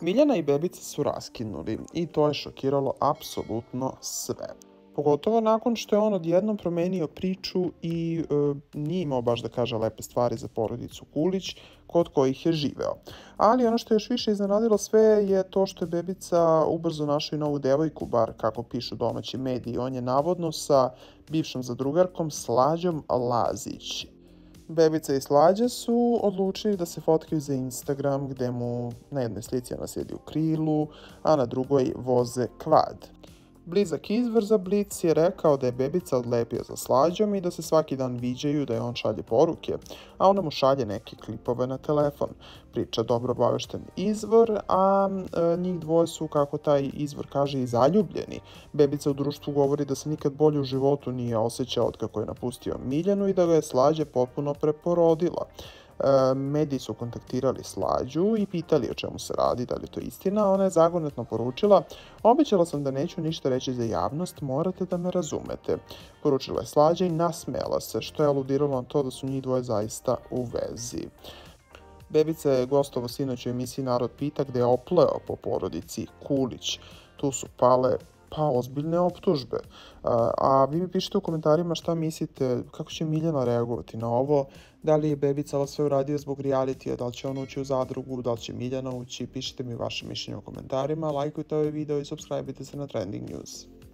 Miljana i Bebica su raskinuli i to je šokiralo apsolutno sve. Pogotovo nakon što je on odjednom promenio priču i nije imao baš da kaže lepe stvari za porodicu Kulić, kod kojih je živeo. Ali ono što je još više iznenadilo sve je to što je Bebica ubrzo našao i novu devojku, bar kako pišu domaći mediji. On je navodno sa bivšom zadrugarkom Slađom Lazić. Bebica i Slađa su odlučili da se fotkaju za Instagram, gde mu na jednoj slici ona sjedi u krilu, a na drugoj voze kvad. Blizak izvor za Blic je rekao da je Bebica odlepio za Slađom i da se svaki dan viđaju, da je on šalje poruke, a ona mu šalje neke klipove na telefon. Priča dobro obavešten izvor, a njih dvoje su, kako taj izvor kaže, i zaljubljeni. Bebica u društvu govori da se nikad bolje u životu nije osjećao od kako je napustio Miljanu i da ga je Slađa potpuno preporodila. Mediji su kontaktirali Slađu i pitali o čemu se radi, da li je to istina. Ona je zagonetno poručila: "Obećala sam da neću ništa reći za javnost, morate da me razumete." Poručila je Slađa i nasmejala se, što je aludiralo na to da su njih dvoje zaista u vezi. Bebica je gostovao sinoć u emisiji Narod pita, gde je opleo po porodici Kulić. Tu su pale ozbiljne optužbe. A vi mi pišite u komentarima šta mislite, kako će Miljana reagovati na ovo, da li je Bebica ovo sve uradio zbog realitija, da li će on ući u zadrugu, da li će Miljana ući, pišite mi vaše mišljenje u komentarima, lajkujte ovaj video i subscribeite se na Trending News.